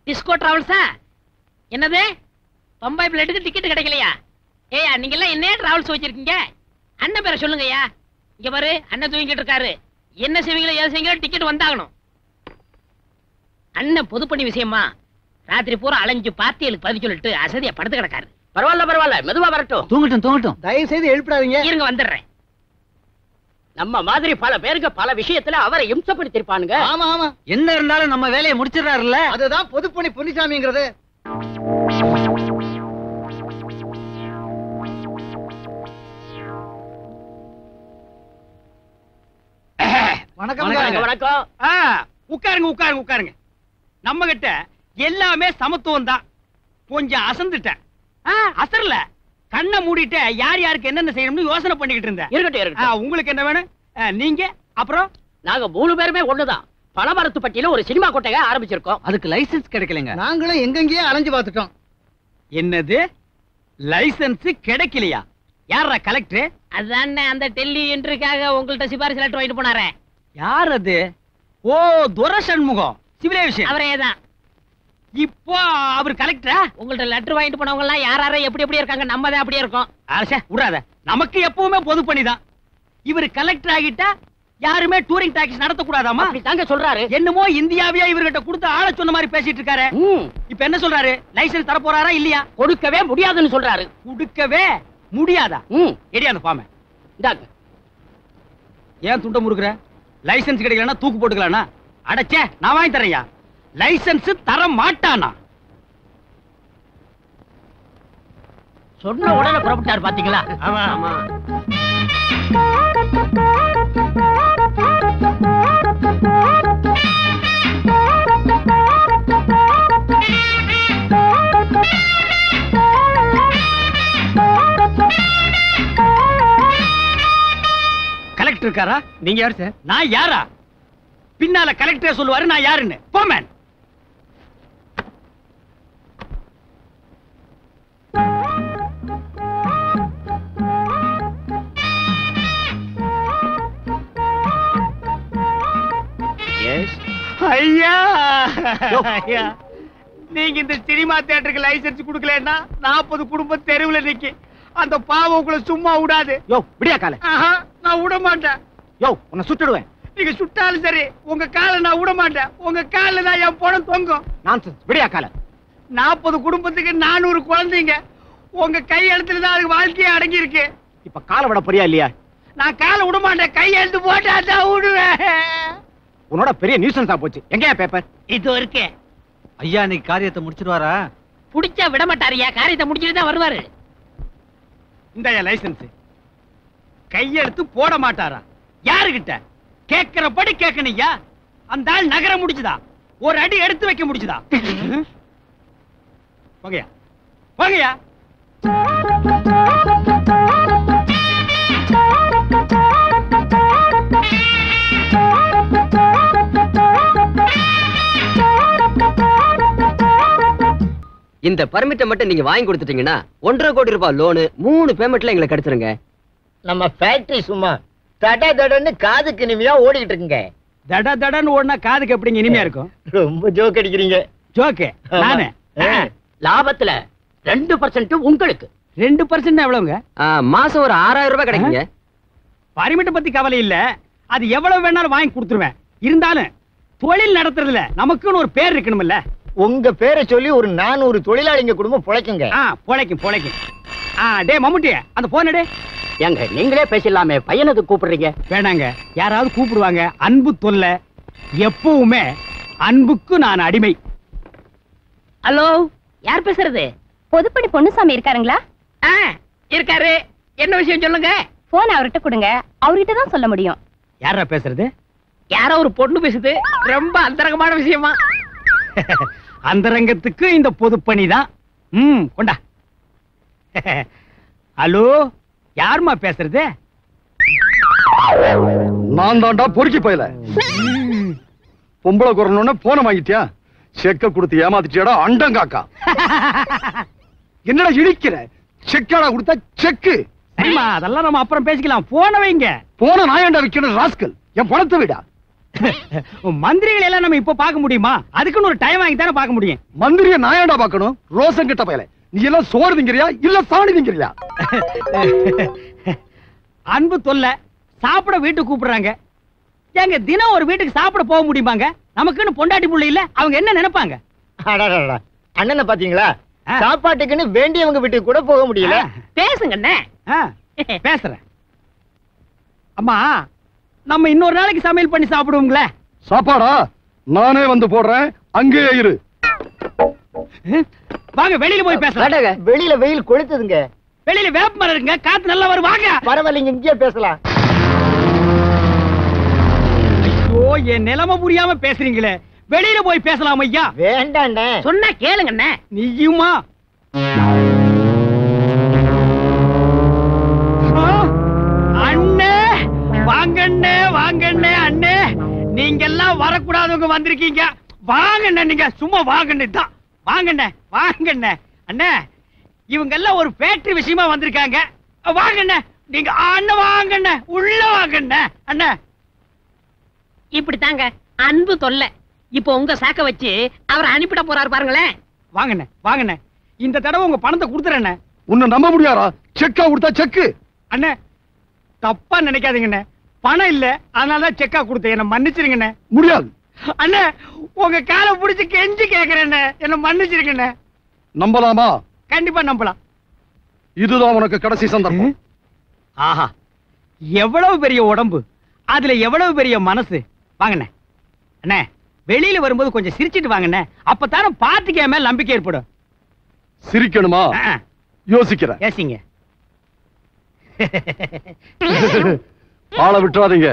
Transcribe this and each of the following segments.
Disco டிராவல்ஸா? என்னது பம்பாய் பிளேட்டுக்கு ticket கிடைக்கலையா? ஏயா நீங்க எல்லாம் என்ன டிராவல்ஸ் வச்சிருக்கீங்க? அண்ணன் பேரை சொல்லுங்கய்யா. இங்க பாரு அண்ணன் தூங்கிட்டு இருக்காரு. என்ன செய்வீங்களோ ஏது செய்வீங்களோ டிக்கெட் வந்தாகணும். அண்ணன் பொதுப்பணி விஷயமா ராத்திரி பூரா அலைஞ்சு பார்ட்டிகளுக்கு பதில் சொல்லிட்டு அசதியா படுத்து கிடக்காரு. பரவாயில்ல மெதுவா வரட்டும். தூங்கட்டும். தயவு செய்து எழுப்பிடாதீங்க. இருங்க வந்துடுறேன். நம்ம மாதிரி பல பேருக்கு பல விஷயத்துல அவரை இம்சப்படுத்திருப்பானுங்க. ஆமா ஆமா, என்ன இருந்தாலும் நம்ம வேலையை முடிச்சிடறாருல்ல. அதுதான் பொதுப்பணி பொன்னிசாமிங்கிறது. வணக்கம். வணக்கம். உட்காருங்க. நம்ம கிட்ட எல்லாமே சமத்துவம் தான். கொஞ்சம் அசந்துட்டேன். அசரல கண்ணை மூடிட்டு யார் யாருக்கு என்னென்ன செய்யணும்னு யோசனை பண்ணிக்கிட்டு இருந்தேன். இருக்கட்டும். உங்களுக்கு என்ன வேணும்? நீங்க அப்புறம் நாங்க 3 பேருமே ஒண்ணுதான். பணமரத்துப்பட்டியில ஒரு சினிமா கொட்டையை ஆரம்பிச்சிருக்கோம். அதுக்கு லைசன்ஸ் கிடைக்கலங்க. நாங்களும் எங்கெங்கேயே அலைஞ்சு பார்த்துட்டோம். என்னது லைசன்ஸ் கிடைக்கலையா? யாரா கலெக்டர்? அதானே அந்த டெல்லி என்ட்ரிக்காக உங்கள்ட்ட சிபாரிசு லெட்டர் வாங்கிட்டு போனாரே. யார் அது? ஓ, துரசண்முகம், சிவிலேஷன். அவரே தான். இப்போ அவர் கலெக்டரா? உங்கள்ட்ட லெட்டர் வாங்கிட்டு போனவங்க எல்லாம் யாரார எப்படி இருக்காங்க, நம்ம தான் அப்படியே இருக்கோம். அரசே விடாத, நமக்கு எப்பவுமே பொது பணிதான். இவர் கலெக்டர் ஆகிட்டா யாருமே டூரிங் டாக்ஸி நடத்த கூடாதாமா? தாங்க சொல்றாரு. என்னமோ இந்தியாவியா இவர்கிட்ட கொடுத்து ஆள சொன்ன மாதிரி பேசிட்டு இருக்காரு. இப்ப என்ன சொல்றாரு? லைசன்ஸ் தர போறாரா இல்லையா? கொடுக்கவே முடியாதுன்னு சொல்றாரு. கொடுக்கவே முடியாதா? எடியாத பாமே இந்தாங்க. ஏன் துண்ட முறுக்குற? லைசன்ஸ் கிடைக்கலன்னா தூக்கு போட்டுக்கலானா? அடச்சே, நான் வாங்கி தரையா. லைசன்ஸ் தர மாட்டானா? சொன்ன உடனே புறப்பட்டார் பாத்தீங்களா? ஆமா ஆமா. கலெக்டர் இருக்காரா? நீங்க யாரு சார்? நான் யாரா? பின்னால கலெக்டர் சொல்லுவாரு நான் யாருன்னு. போமேன். ஐயா, நீங்க இந்த சினிமா தியேட்டருக்கு லைசன்ஸ் கொடுக்கலன்னா 40 குடும்பம் தெருவுல நிக்கி. அந்த பாவம் உங்களை சும்மா விடாது. யோ விடியா கால. நான் விட மாட்டேன். யோ உன்னை சுட்டுடுவேன். நீங்க சுட்டாலும் சரி, உங்க காலை நான் விட மாட்டேன். உங்க கால தான் என் பணம் தொங்கும். நான்சென்ஸ். விடியா கால. 40 குடும்பத்துக்கு 400 குழந்தைங்க. உங்க கையெழுத்துல தான் அதுக்கு வாழ்க்கையே அடங்கி இருக்கு. இப்ப காலை விட போறியா இல்லையா? நான் காலை விட மாட்டேன். கையெழுத்து போட்டா தான் விடுவேன். உன்னோட பெரிய நியூசன்ஸா போச்சு. எங்கயா பேப்பர்? இது இருக்கு. ஐயா இன்னைக்கு காரியத்தை முடிச்சிடுவாரா? புடிச்சா விட மாட்டாரியா. காரியத்தை முடிச்சிட்டு தான் வருவாரு. இந்த லைசன்ஸ் கையெழுத்து போட மாட்டாரா? யாருகிட்ட? கேட்கிறபடி கேட்கணையா. அந்த ஆள் நகர முடிச்சுதா? ஒரு அடி எடுத்து வைக்க முடிச்சுதா? போகையா போகையா. இந்த பர்மிட்டை மட்டும் நீங்க வாங்கி கொடுத்துட்டீங்கன்னா 1.5 கோடி ரூபாய் லோனு 3 பேமெண்ட்ல எங்களுக்கு கிடைச்சிருங்க. நம்ம ஃபேக்டரி சும்மா தட தடன்னு காதுக்கு இனிமையா ஓடிக்கிட்டு இருக்குங்க. தட தடன்னு ஓடினா காதுக்கு எப்படிங்க இனிமையா இருக்கும்? ரொம்ப ஜோக் அடிக்கிறீங்க. ஜோக்கு நானு. லாபத்துல 2% உங்களுக்கு. 2% எவ்வளவுங்க? மாசம் ஒரு 6000 ரூபாய் கிடைக்குங்க. பர்மிட்டை பத்தி கவலை இல்ல. அது எவ்வளவு வேணாலும் வாங்கி கொடுத்துருவேன். இருந்தாலும் தொழில் நடத்துறதுல நமக்குன்னு ஒரு பேர் இருக்கணும்ல. உங்க பேரை சொல்லி ஒரு 400 தொழிலாளிங்க குடும்பம் பொழைக்குங்க. பொழைக்கும். டே மம்முட்டி, அந்த போன் எடு. ஏங்க நீங்களே பேசலாமே, பையனது கூப்பிடுறீங்க? வேணாங்க, யாராவது கூப்பிடுவாங்க. அன்பு தொல்லை. எப்பவுமே அன்புக்கு நான் அடிமை. ஹலோ, யார் பேசுறது? பொதுப்பணி பொன்னுசாமி இருக்காருங்களா? இருக்காரு. என்ன விஷயம் சொல்லுங்க. போன் அவர்கிட்ட கொடுங்க. அவர்கிட்ட தான் சொல்ல முடியும். யாரா பேசுறது? யாரோ ஒரு பொண்ணு பேசுது. ரொம்ப அந்தரங்கமான விஷயமா. அந்தரங்கத்துக்கு இந்த பொதுப்பணி தான். கொண்டா. ஹலோ, யாருமா பேசுறது? நான் தாண்டா பொறுக்கி போயல. பொம்பளை குரல் போன வாங்கிட்டியா? செக்க கொடுத்து ஏமாத்திட்டியாடா அண்டங்காக்கா. என்னடா இடிக்கிற? செக்காடா கொடுத்தா செக்கு. சரிமா, அதெல்லாம் நம்ம அப்புறம் பேசிக்கலாம். போன வைங்க. போன நாயாண்டா வைக்கணும் ராஸ்கல். என் பணத்தை விடா. மந்திரிகள் எல்லாம் நம்ம இப்ப பார்க்க முடியுமா? அதுக்குன்னு ஒரு டைம் வாங்கி தானே பார்க்க முடியும். மந்திரிய நாயாண்டா பார்க்கணும்? ரோசன் கிட்ட பயல, நீ எல்லாம் சோறு திங்கிறியா இல்ல சாணி திங்கிறியா? அன்பு தொல்லை, சாப்பிட வீட்டுக்கு கூப்பிடுறாங்க. எங்க தினம் ஒரு வீட்டுக்கு சாப்பிட போக முடியுமாங்க? நமக்குன்னு பொண்டாட்டி புள்ள இல்ல, அவங்க என்ன நினைப்பாங்க? அடடடடா. அண்ணனை பாத்தீங்களா? சாப்பாட்டுக்குன்னு வேண்டியவங்க வீட்டுக்கு கூட போக முடியல. பேசுங்க அண்ணே. பேசுறேன். அம்மா, நம்ம இன்னொரு நாளைக்கு சமையல் பண்ணி சாப்பிடுவோங்களே. சாப்பாடா நானே வந்து போடுறேன், அங்கேயே இரு. வாங்க வெளியில போய் பேசலாம். வெளியில வெயில் கொளுத்துதுங்க. வெளியில வேப்ப மரம் இருக்குங்க, காத்து நல்லா வரும். வாங்க. பரவாயில்லைங்க, இங்கேயே பேசலாம். ஐயோ, என் நிலைமை புரியாம பேசுறீங்களே. வெளியில போய் பேசலாம் ஐயா. வேண்டாண்ணே. சொன்னா கேளுங்க அண்ணே. நீயுமா? அண்ணே வாங்கண்ணே, வாங்கண்ணே. அண்ணே, நீங்க எல்லாம் வரக்கூடாதவங்க வந்திருக்கீங்க. வாங்கண்ணே, நீங்க சும்மா வாங்கண்ணே தான். வாங்கண்ணே, வாங்கண்ணே. அண்ணே, இவங்க எல்லாம் ஒரு ஃபேக்டரி விஷயமா வந்திருக்காங்க. வாங்கண்ணே நீங்க. அண்ணே வாங்கண்ணே, உள்ள வாங்கண்ணே. அண்ணே, இப்படி தாங்க அன்பு தொல்லை. இப்போ உங்க சாக்க வச்சு அவரை அனுப்பிட போறாரு பாருங்களேன். வாங்கண்ணே, வாங்கண்ணே. இந்த தடவை உங்க பணத்தை கொடுத்துறேண்ணே. உன்னை நம்ப முடியாதா? செக்கா கொடுத்தா செக்கு. அண்ணே, தப்பா நினைக்காதீங்கண்ணே. பணம் இல்ல, அதனாலதான் செக்கா கொடுத்தேன். என்ன மன்னிச்சிருங்கண்ணே. முடியாது. அண்ணே, உங்க காலை புடிச்சு கெஞ்சி கேக்குறேண்ணே, என்ன மன்னிச்சிருங்கண்ணே. நம்பலாமா? கண்டிப்பா நம்பலாம். இதுதான் உனக்கு கடைசி சந்தர்ப்பம். ஆஹா, எவ்வளவு பெரிய உடம்பு, அதுல எவ்வளவு பெரிய மனசு. வாங்கண்ணே. அண்ணே, வெளியில வரும்போது கொஞ்சம் சிரிச்சிட்டு வாங்கண்ணே. அப்பதானே பாத்துக்கே மேல நம்பிக்கை ஏற்படும். சிரிக்கணுமா? யோசிக்கிறேன். ஏசிங்க. ஆளை விட்டுறாதீங்க.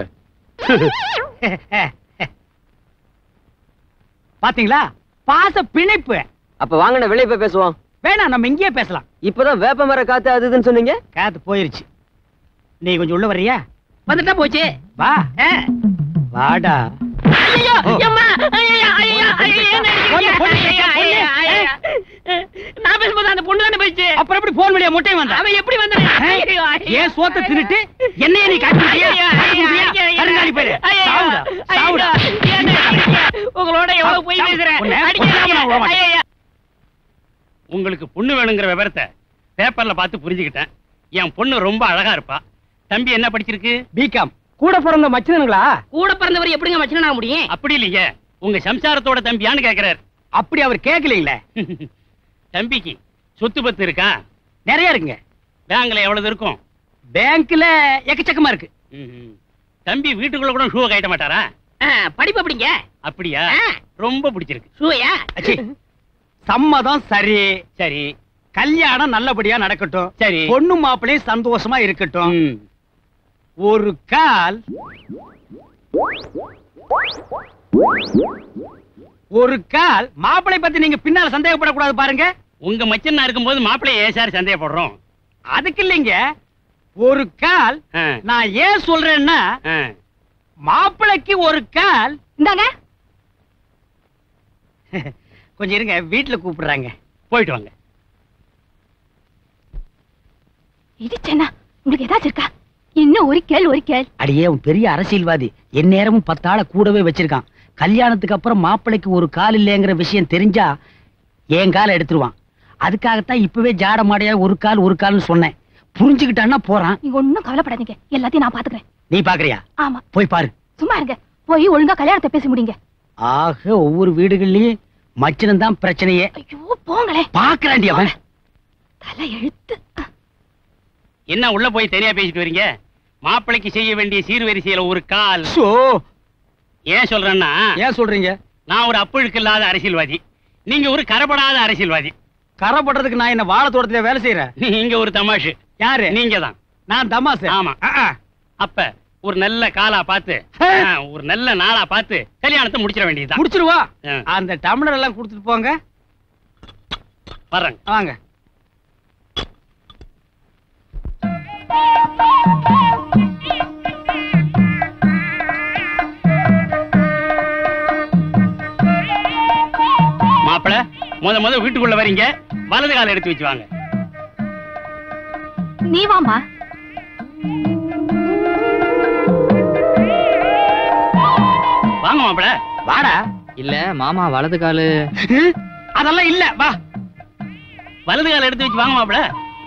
பாத்தீங்களா, பாச பிணைப்பு. அப்ப வாங்கண்ணே வெளியே போய் பேசுவோம். வேணாம், நம்ம இங்கேயே பேசலாம். இப்பதான் வேப்ப மர காத்து அது இதுன்னு சொன்னீங்க. காத்து போயிருச்சு. நீ கொஞ்சம் உள்ள வர்றியா? வந்துட்டா போச்சு. வா. வாடா. ஐயோ, அம்மா. ஐயோ, ஐயோ, ஐயோ, என்ன அடிக்கிறீங்க? ஐயோ, ஐயோ. நான் பேசும்போது அந்த பொண்ணு தானே போயிடுச்சு. அப்புறம் எப்படி போன் வழியா முட்டை வந்தா? அவன் எப்படி வந்தான்? ஐயோ, ஐயோ. ஏன் சோத்த தின்னுட்டு என்னைய நீ காட்டுறியா? கருங்காலி பேரு. சாவுடா, சாவுடா. உங்களோட எவ்வளவு போய் பேசுறேன். அடிக்கிறீங்க. உங்களுக்கு பொண்ணு வேணுங்கிற விவரத்தை பேப்பர்ல பார்த்து புரிஞ்சுக்கிட்டேன். என் பொண்ணு ரொம்ப அழகா இருப்பா. தம்பி என்ன படிச்சிருக்கு? பிகாம். கூட பிறந்த மச்சினங்களா? கூட பிறந்தவர் எப்படிங்க மச்சினா முடியும்? அப்படி இல்லைங்க, உங்க சம்சாரத்தோட தம்பியான்னு கேக்குறாரு. அப்படி அவர் கேட்கலீங்களே. தம்பிக்கு சொத்து பத்து இருக்கா? நிறைய இருக்குங்க. பேங்க்ல எவ்வளவு இருக்கும்? பேங்க்ல எக்கச்சக்கமா இருக்கு. தம்பி வீட்டுக்குள்ள கூட ஷூ கட்ட மாட்டாரா? படிப்பு அப்படிங்க. அப்படியா? ரொம்ப பிடிச்சிருக்கு. ஷூயா? சம்மதம் சரி. சரி, கல்யாணம் நல்லபடியா நடக்கட்டும். சரி, பொண்ணு மாப்பிளையும் சந்தோஷமா இருக்கட்டும். ஒரு கால் மாப்பிளை பத்தி நீங்க பின்னால சந்தேகப்படக்கூடாது பாருங்க. உங்க மச்சனா இருக்கும்போது மாப்பிள்ளைய ஏன் சார் சந்தேகப்படுறோம்? அதுக்கு இல்லைங்க, ஒரு கால் நான் ஏன் சொல்றேன்னா, மாப்பிளைக்கு ஒரு கால். இந்தாங்க. கொஞ்சம் இருங்க, வீட்டுல கூப்பிடுறாங்க. போயிட்டு வாங்க. இடிச்சேனா உங்களுக்கு ஏதாச்சும் இருக்கா? இன்னும் ஒரு கேள். அடியே, உன் பெரிய அரசியல்வாதி எந்நேரமும் 10 ஆளை கூடவே வச்சிருக்கான். கல்யாணத்துக்கு அப்புறம் மாப்பிளைக்கு ஒரு கால் இல்லைங்கிற விஷயம் தெரிஞ்சா என் காலை எடுத்துருவான். அதுக்காகத்தான் இப்பவே ஜாட மாடையா ஒரு கால்னு சொன்னேன். புரிஞ்சுக்கிட்டான்னா போறான். நீங்க ஒண்ணும் கவலைப்படாதீங்க, எல்லாத்தையும் நான் பாத்துக்கிறேன். நீ பாக்குறியா? ஆமா. போய் பாரு. சும்மா இருங்க, போய் ஒழுங்கா கல்யாணத்தை பேசி முடிங்க. ஆக ஒவ்வொரு வீடுகள்லயும் மச்சினம் தான் பிரச்சனையே. ஐயோ போங்களே. பாக்குறாண்டி அவன். தலை எழுத்து. என்ன உள்ள போய் தனியா பேசிட்டு வரீங்க? மாப்பிளைக்கு செய்ய வேண்டிய சீர்வரிசையில ஒரு கால். ஏன் சொல்றேன்னா, ஏன் சொல்றீங்க? நான் ஒரு அப்புழுக்கு இல்லாத அரசியல்வாதி, நீங்க ஒரு கரப்படாத அரசியல்வாதி. கரப்படுறதுக்கு நான் என்ன வாழ தோட்டத்துல வேலை செய்யறேன்? நீங்க ஒரு தமாஷு. யாரு? நீங்க தான். நான் தமாசு. ஆமா. அப்ப ஒரு நல்ல காலா பார்த்து, ஒரு நல்ல நாளா பார்த்து கல்யாணத்தை முடிச்சிட வேண்டியதுதான். முடிச்சிருவா. அந்த டம்ளர் எல்லாம் கொடுத்துட்டு போங்க. வர்றேங்க. வாங்க. மாப்பிள, முத வீட்டுக்குள்ள வரீங்க, வலது கால எடுத்து வச்சு வாங்க. நீ வாமா. மாப்பிள. வாடா. இல்ல மாமா வலது காலு. அதெல்லாம் இல்ல, வா. வலது கால எடுத்து வச்சு வாங்க மாப்பிள.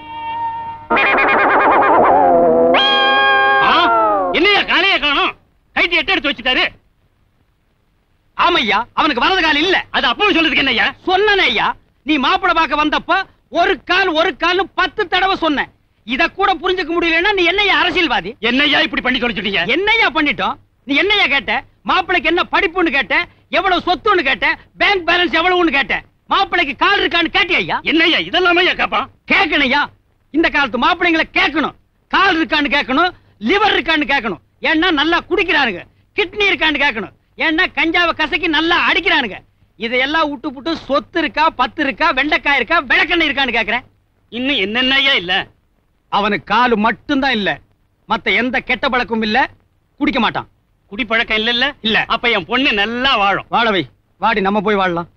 என்னையா காலையே காணும்? கைட்டு எட்டு எடுத்து வச்சுட்டாரு. ஆமையா, அவனுக்கு வலது கால் இல்ல. அது அப்பவும் சொல்றதுக்கு என்னய்யா? சொன்னனே ஐயா, நீ மாப்பிள பார்க்க வந்தப்ப ஒரு கால் 10 தடவை சொன்ன. இத கூட புரிஞ்சுக்க முடியலன்னா நீ என்னையா அரசியல்வாதி? என்னய்யா இப்படி பண்ணி சொல்லிட்டீங்க? என்னையா பண்ணிட்டோம்? நீ என்னையா கேட்ட? மாப்பிளைக்கு என்ன படிப்புன்னு கேட்ட, எவ்வளவு சொத்துன்னு கேட்ட, பேங்க் பேலன்ஸ் எவ்வளவுன்னு கேட்ட, மாப்பிளைக்கு கால் இருக்கான்னு கேட்டியா? என்னய்யா இதெல்லாமே கேப்பான்? கேட்கணையா? இந்த காலத்து மாப்பிள்ளைங்களை கேட்கணும். கால் இருக்கான்னு கேட்கணும், லிவர் இருக்கான்னு கேட்கணும். ஏன்னா நல்லா குடிக்கிறானுங்க. கிட்னி இருக்கான்னு கேட்கணும். ஏன்னா கஞ்சாவை கசக்கி நல்லா அடிக்கிறானுங்க. இதையெல்லாம் விட்டு புட்டு சொத்து இருக்கா, 10 இருக்கா, வெண்டைக்காய் இருக்கா, விளக்கெண்ணெய் இருக்கான்னு கேக்குறேன். இன்னும் என்னென்னையா இல்ல? அவனுக்கு காலு மட்டும்தான் இல்ல, மத்த எந்த கெட்ட பழக்கமும் இல்ல. குடிக்க மாட்டான். குடிப்பழக்கம் இல்ல? இல்ல. அப்ப என் பொண்ணு நல்லா வாழும். வாழவை, வாடி நம்ம போய் வாழலாம்.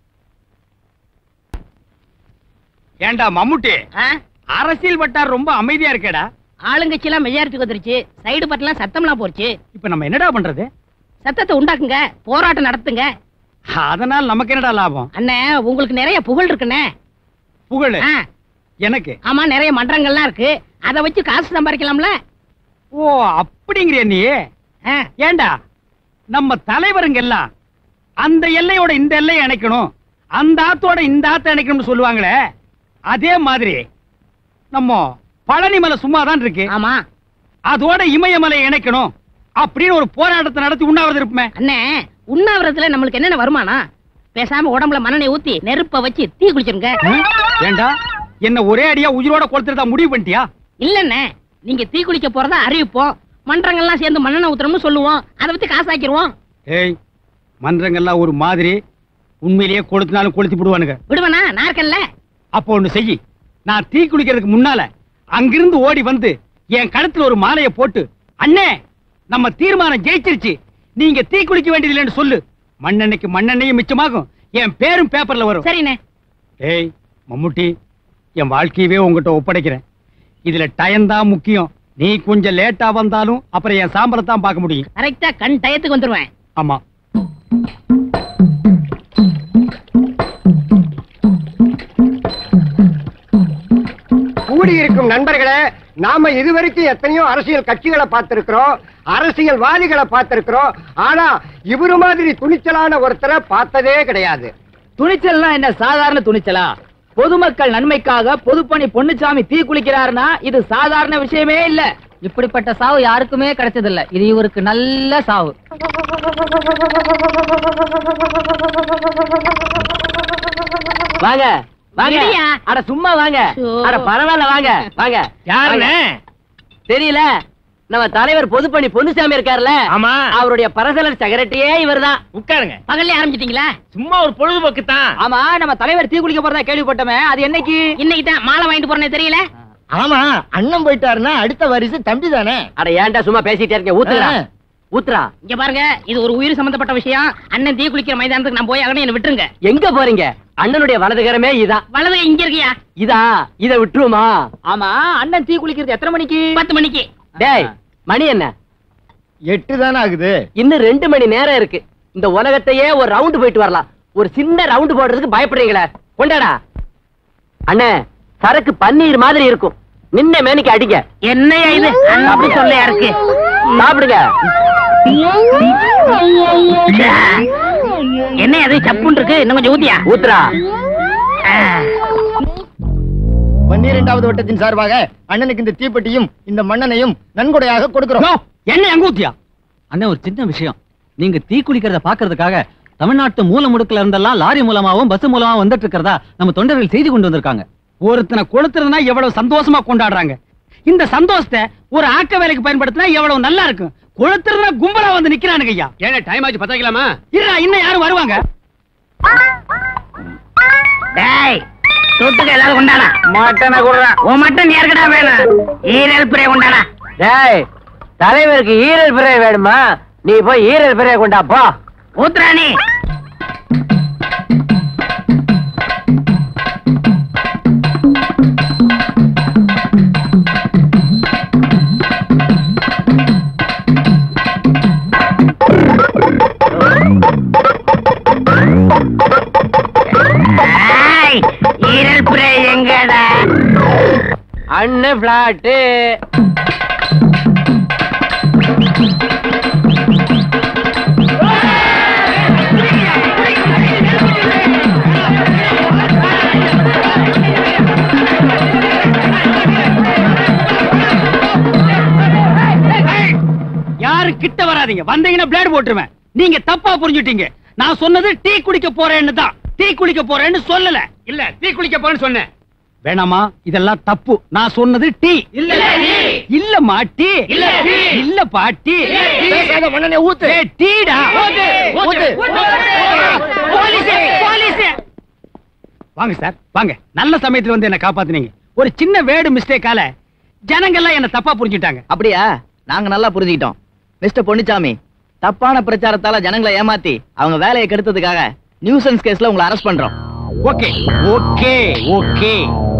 ஏண்டா மம்முட்டி, அரசியல் வட்டார் ரொம்ப அமைதியா இருக்கேடா. ஆளுங்கட்சி எல்லாம் மெஜாரிட்டிக்கு வந்துருச்சு. சைடு பட்டெல்லாம் சத்தம்லாம் போச்சு. இப்ப நம்ம என்னடா பண்றது? சத்தத்தை உண்டாக்குங்க, போராட்டம் நடத்துங்க. அதனால நமக்கு என்னடா லாபம்? அண்ணே, உங்களுக்கு நிறைய புகழ் இருக்குண்ணே. புகழ் ஆ, எனக்கு? ஆமா, நிறைய மன்றங்கள்லாம் இருக்கு. அதை வச்சு காசு சம்பாதிக்கலாம்ல. ஓ, அப்படிங்கிற நீ? ஆ, ஏண்டா நம்ம தலைவருங்க எல்லாம் அந்த எல்லையோட இந்த எல்லையை இணைக்கணும், அந்த ஆத்தோட இந்த ஆத்த இணைக்கணும்னு சொல்லுவாங்களே, அதே மாதிரி நம்ம பழனி மலை சும்மாதான் இருக்கு. ஆமா, அதோட இமயமலை இணைக்கணும் அப்படின்னு ஒரு போராட்டத்தை நடத்தி உண்ணாவிரதம் இருப்போமே. அண்ணே, உண்ணாவிரதத்துல நம்மளுக்கு என்னென்ன வருமானம்? பேசாம உடம்புல மண்ணெண்ணெய் ஊத்தி நெருப்ப வச்சு தீ குளிச்சிருங்க. ஏண்டா என்ன ஒரே அடியா உயிரோட கொளுத்துறதா முடிவு பண்ணிட்டியா? இல்லண்ணே, நீங்க தீ குளிக்க போறதா அறிவிப்போம். மன்றங்கள்லாம் சேர்ந்து மண்ணெண்ணெய் ஊத்துறோம்னு சொல்லுவோம். அதை வச்சு காசாக்கிடுவோம். ஏய், மன்றங்கள்லாம் ஒரு மாதிரி, உண்மையிலேயே கொளுத்தினாலும் கொளுத்தி விடுவானுங்க. விடுவனா? நான் இருக்கேன்ல. அப்போ ஒண்ணு செய்யி, நான் தீ குளிக்கிறதுக்கு முன்னால அங்கிருந்து ஓடி வந்து என் கழுத்துல ஒரு மாலையை போட்டு, அண்ணே நம்ம தீர்மானம் ஜெயிச்சிருச்சு, நீங்க தீ குளிக்க வேண்டியதில்லைன்னு சொல்லு. மண்ணெண்ணைக்கு மண்ணெண்ணையும் மிச்சமாகும், என் பேரும் பேப்பர்ல வரும். சரிண்ணே. ஏய் மம்முட்டி, என் வாழ்க்கையவே உங்ககிட்ட ஒப்படைக்கிறேன். இதுல டைம் தான் முக்கியம். நீ கொஞ்சம் லேட்டா வந்தாலும் அப்புறம் என் சாம்பலத்தான் பார்க்க முடியும். கரெக்டா கண் டயத்துக்கு வந்துருவேன். ஆமா. கூடியிருக்கும் நண்பர்களே, நாம இதுவரைக்கும் எத்தனையோ அரசியல் கட்சிகளை பார்த்திருக்கிறோம், அரசியல்வாதிகளை பார்த்திருக்கிறோம். ஆனா இவரு மாதிரி துணிச்சலான ஒருத்தரை பார்த்ததே கிடையாது. துணிச்சல்னா என்ன சாதாரண துணிச்சலா? பொதுமக்கள் நன்மைக்காக பொதுப்பணி பொன்னுச்சாமி தீ குளிக்கிறாருன்னா இது சாதாரண விஷயமே இல்ல. இப்படிப்பட்ட சாவு யாருக்குமே கிடைச்சதில்ல. இது இவருக்கு நல்ல சாவு. வாங்க வாங்க. இல்லையா? அட சும்மா வாங்க. ஐயோ. அட பரவாயில்ல வாங்க வாங்க. யாருன்னு தெரியல. நம்ம தலைவர் பொதுப்பணி பொன்னுசாமி இருக்காருல்ல, ஆமா, அவருடைய பரசலர் செக்ரட்டரியே இவர்தான். உட்காருங்க. பகல்ல ஆரம்பிச்சிட்டீங்களா? சும்மா ஒரு பொழுதுபோக்கு தான். ஆமா, நம்ம தலைவர் தீ குளிக்க போறதா கேள்விப்பட்டோமே, அது என்னைக்கு? இன்னைக்கு தான் மாலை வாங்கிட்டு போறேன்னு தெரியல. ஆமா, அண்ணன் போயிட்டாருன்னா அடுத்த வாரிசு தம்பி தானே. அட ஏன்டா சும்மா பேசிட்டே இருக்க? ஊத்துறா ஊத்துறா. இங்க பாருங்க, இது ஒரு உயிர் சம்பந்தப்பட்ட விஷயம். அண்ணன் தீ குளிக்கிற மைதானத்துக்கு நான் போய் ஆகணும், என்ன விட்டுருங்க. எங்க போறீங்க? அண்ணனுடைய வலதுகரமே இதா. வலது இங்க இருக்கியா? இதா, இத விட்டுருமா? ஆமா, அண்ணன் தீ குளிக்கிறது எத்தனை மணிக்கு? 10 மணிக்கு. டேய், மணி என்ன? 8 தானே ஆகுது. இன்னும் 2 மணி நேரம் இருக்கு. இந்த உலகத்தையே ஒரு ரவுண்ட் போயிட்டு வரலாம். ஒரு சின்ன ரவுண்ட் போடுறதுக்கு பயப்படுறீங்களே, கொண்டாடா. அண்ணே, சரக்கு பன்னீர் மாதிரி இருக்கும். நின்ன மேனிக்கு அடிங்க. என்னையா இது? அப்படி சொல்லையா இருக்கு? சாப்பிடுங்க. என்ன அது சப்புன்னு இருக்கு? இன்னும் கொஞ்சம் ஊத்தியா? ஊத்துறா. 12வது வட்டத்தின் சார்பாக அண்ணனுக்கு இந்த தீப்பெட்டியும் இந்த மண்ணனையும் நன்கொடையாக கொடுக்கிறோம். என்ன எங்க ஊத்தியா? அண்ணே, ஒரு சின்ன விஷயம். நீங்க தீ குளிக்கிறத பாக்குறதுக்காக தமிழ்நாட்டு மூல முடுக்குல இருந்தெல்லாம் லாரி மூலமாவும் பஸ் மூலமாவும் வந்துட்டு இருக்கிறதா நம்ம தொண்டர்கள் செய்தி கொண்டு வந்திருக்காங்க. ஒருத்தனை கொளுத்துறதுனா எவ்வளவு சந்தோஷமா கொண்டாடுறாங்க. இந்த சந்தோஷத்தை ஒரு ஆக்க வேலைக்கு பயன்படுத்தினா எவ்வளவு நல்லா இருக்கும். கொளுத்துறதுனா கும்பலா வந்து நிக்கிறானுங்க ஐயா. ஏன்னா டைம் ஆச்சு, பத்தாக்கலாமா? இருடா, இன்னும் யாரும் வருவாங்க. டேய், தொட்டுக்க ஏதாவது கொண்டாடா. மட்டனை குடுறா. உன் மட்டன் யாருக்கடா வேணும்? ஈரல் பிரே கொண்டாடா. டேய், தலைவருக்கு ஈரல் பிறை வேணுமா? நீ போய் ஈரல் பிறைய கொண்டா போ. ஊத்துறானி. அண்ணன் பிளாட்டு. யாரு கிட்ட வராதீங்க, வந்தீங்கன்னா பிளேட் போட்டுருவேன். நீங்க தப்பா புரிஞ்சுட்டீங்க. நான் சொன்னது டீ குடிக்க போறேன்னு தான். டீ குளிக்க போறேன்னு சொல்லல. இல்ல டீ குளிக்க போறேன்னு சொன்னேன். வேணாமா, இதெல்லாம் தப்பு. நான் சொன்னது டீ. இல்ல இல்ல மாட்டி. இல்ல இல்ல பாட்டி. ஊத்து. டீடா. வாங்க சார், வாங்க. நல்ல சமயத்துல வந்து என்ன காப்பாத்துனீங்க. ஒரு சின்ன வேர்டு மிஸ்டேக்கால ஜனங்கள்லாம் என்ன தப்பா புரிஞ்சுட்டாங்க. அப்படியா? நாங்க நல்லா புரிஞ்சுக்கிட்டோம். மிஸ்டர் பொன்னுச்சாமி, தப்பான பிரச்சாரத்தால ஜனங்களை ஏமாத்தி அவங்க வேலையை கெடுத்ததுக்காக நியூசன்ஸ் கேஸ்ல உங்களை அரெஸ்ட் பண்றோம். Okay okay okay.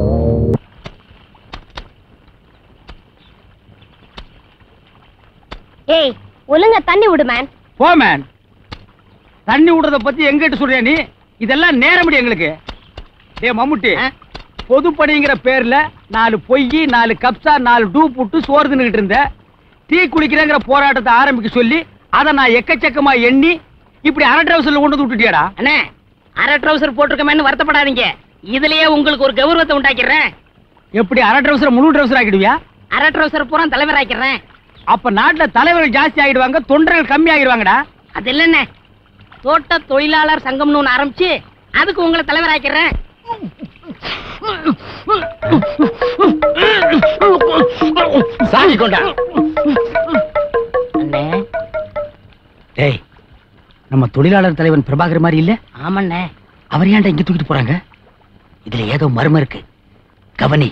ஏய், ஒழுங்கா தண்ணி விடு மேன். போ மேன். தண்ணி விடுறத பத்தி எங்கிட்ட சொல்றியா நீ? இதெல்லாம் நேரமடி எங்களுக்கு. டேய் மம்முட்டி, பொதுப்பணிங்கிற பேர்ல 4 பொய், 4 கப்சா, 4 டூப் புட்டு சோறு தின்னுகிட்டு இருந்த. டீ குளிக்கிறேங்கிற போராட்டத்தை ஆரம்பிக்க சொல்லி அதை நான் எக்கச்சக்கமா எண்ணி இப்படி அரை ட்ரவுசர்ல கொண்டு வந்து விட்டுட்டியாடா. அண்ணே, அரை ட்ரவுசர் போட்டிருக்கமேன்னு வருத்தப்படாதீங்க. இதுலயே உங்களுக்கு ஒரு கௌரவத்தை உண்டாக்கிறேன். எப்படி அரை ட்ரவுசர் முழு ட்ரவுசர் ஆக்கிடுவியா? அரை ட்ரவுசர் பூரா தலைவர் ஆக்கிறேன். அப்ப நாட்டுல தலைவர்கள் ஜாஸ்தி ஆகிடுவாங்க, தொண்டர்கள் கம்மி ஆகிடுவாங்கடா. அது இல்லண்ணே, தோட்ட தொழிலாளர் சங்கம்னு ஒண்ணு ஆரம்பிச்சு அதுக்கு உங்களை தலைவர் ஆக்கிறேன். சாமி கொண்டா. அண்ணே. டேய், நம்ம தொழிலாளர் தலைவன் பிரபாகர் மாதிரி இல்ல? ஆமண்ணே. அவர் ஏன்டா இங்க தூக்கிட்டு போறாங்க? இதுல ஏதோ மர்மம் இருக்கு. கவனி.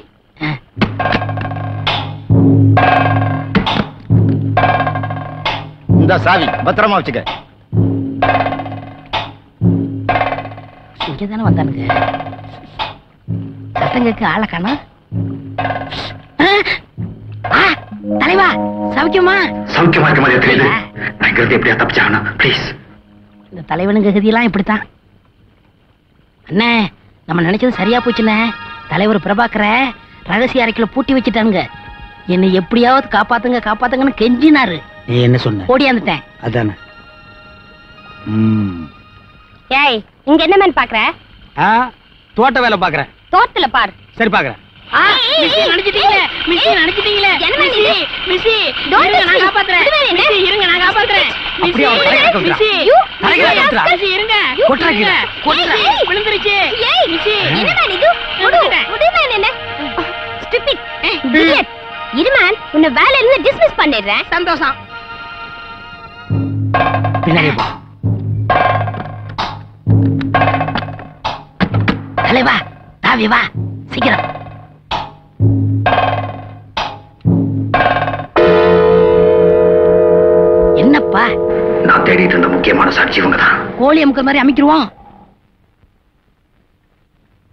இந்த சாவி பத்திரமா வச்சுக்க. இங்கதானே வந்தானுங்க. சத்தங்களுக்கு ஆளை காணோம். தலைவா, சௌக்கியமா? சௌக்கியமா இருக்க மாதிரி தெரியுது. நான் இங்கிருந்து எப்படியா தப்பிச்சாகணும் ப்ளீஸ். இந்த தலைவனுங்க கதியெல்லாம் இப்படித்தான். அண்ணே, நம்ம நினைச்சது சரியா போச்சுண்ணே. தலைவர் பிரபாகரை ரகசிய அறைக்குள்ள பூட்டி வச்சுட்டானுங்க. என்னை எப்படியாவது காப்பாத்துங்க காப்பாத்துங்கன்னு கெஞ்சினாரு. நீ என்ன சொன்ன? ஓடியாந்துட்டேன். அதானே. ஏய், இங்க என்ன மேன் பாக்குற? தோட்ட வேலை பாக்குறேன். தோட்டத்துல பாரு. சரி பாக்குறேன். நினைச்சிட்டீங்களே. என்ன மேன் இது? மிஸ்ஸி, இருங்க நான் காப்பாத்துறேன். மிஸ்ஸி, இருங்க நான் காப்பாத்துறேன். அப்படியே அவன் தலையில கட்டுறா. தலையில கட்டுறா. மிஸ்ஸி, இருங்க. கொட்டுறா கீழே. கொட்டுறா. விழுந்துருச்சு. ஏய், மிஸ்ஸி, என்ன மேன் இது? முடி மேன் என்ன? ஸ்டூபிட். இடியட். இரு மேன், உன்னை வேலையில இருந்து டிஸ்மிஸ் பண்ணிடுறேன். சந்தோஷம். பின்னாடி போ. தலைவா, தாவி வா சீக்கிரம். என்னப்பா? நான் தேடிட்டு இருந்த முக்கியமான சாட்சி இவங்க தான். கோழி அமுக்கிற மாதிரி அமைக்கிருவோம்.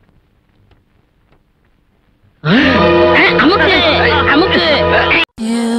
அமுக்கு அமுக்கு.